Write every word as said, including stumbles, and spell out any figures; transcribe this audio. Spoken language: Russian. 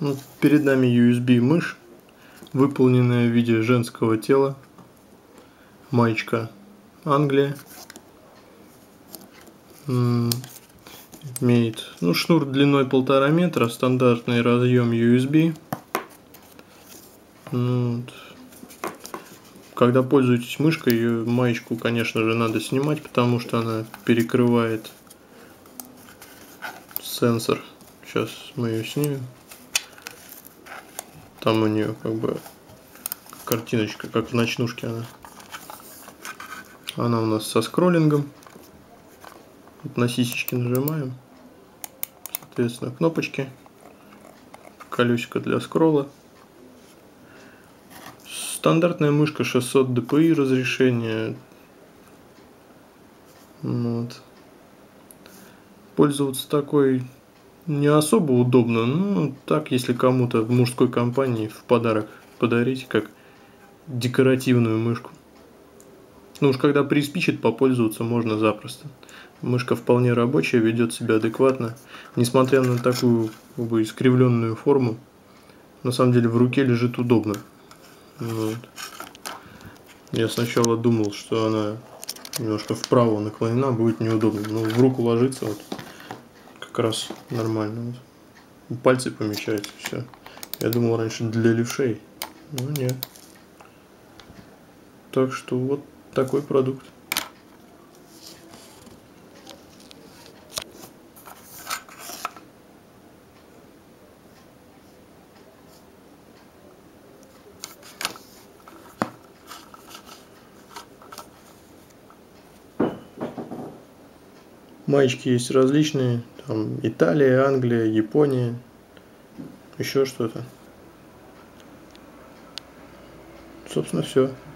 Вот перед нами ю эс би мышь, выполненная в виде женского тела. Маечка Англия. Имеет ну, шнур длиной полтора метра, стандартный разъем ю эс би. Вот. Когда пользуетесь мышкой, ее маечку, конечно же, надо снимать, потому что она перекрывает сенсор. Сейчас мы ее снимем. Там у нее как бы картиночка, как в ночнушке она. Она у нас со скроллингом. Вот на сисечки нажимаем. Соответственно, кнопочки. Колесико для скролла. Стандартная мышка шестьсот дэ пи и разрешение. Вот. Пользоваться такой не особо удобно, но так, если кому-то в мужской компании в подарок подарить, как декоративную мышку. Ну уж когда приспичит, попользоваться можно запросто. Мышка вполне рабочая, ведет себя адекватно, несмотря на такую как бы искривленную форму. На самом деле в руке лежит удобно. Вот. Я сначала думал, что она немножко вправо наклонена, будет неудобно, но в руку ложится вот как раз нормально. Вот. Пальцы помещаются, все. Я думал раньше для левшей, но нет. Так что вот такой продукт. Маечки есть различные, там Италия, Англия, Япония, еще что-то. Собственно, все.